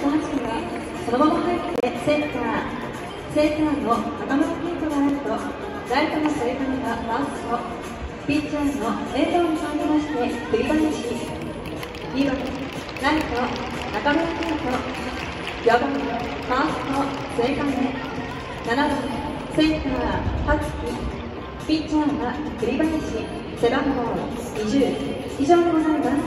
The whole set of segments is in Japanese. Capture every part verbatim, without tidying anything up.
さんじはそのまま入ってセンター、センターの中村健人がライト、ライトの添上がファースト、ピッチャーの遠藤に入りまして栗林、にばんライト中村健人、よんばんファースト末亀、ななばんセンター羽月、ピッチャーが栗林、背番号にじゅう以上でございます。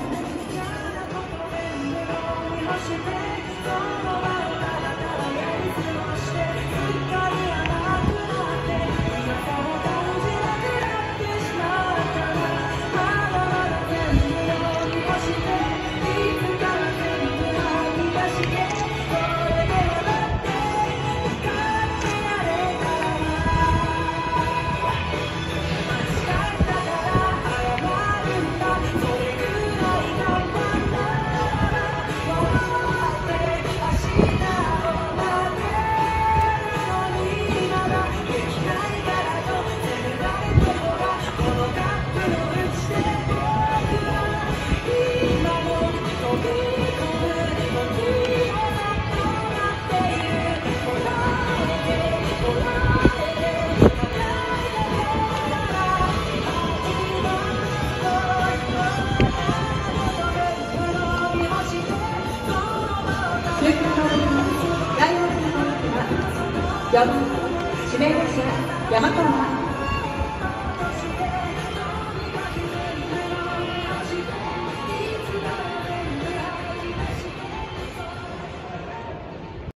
よんばん指名打者山川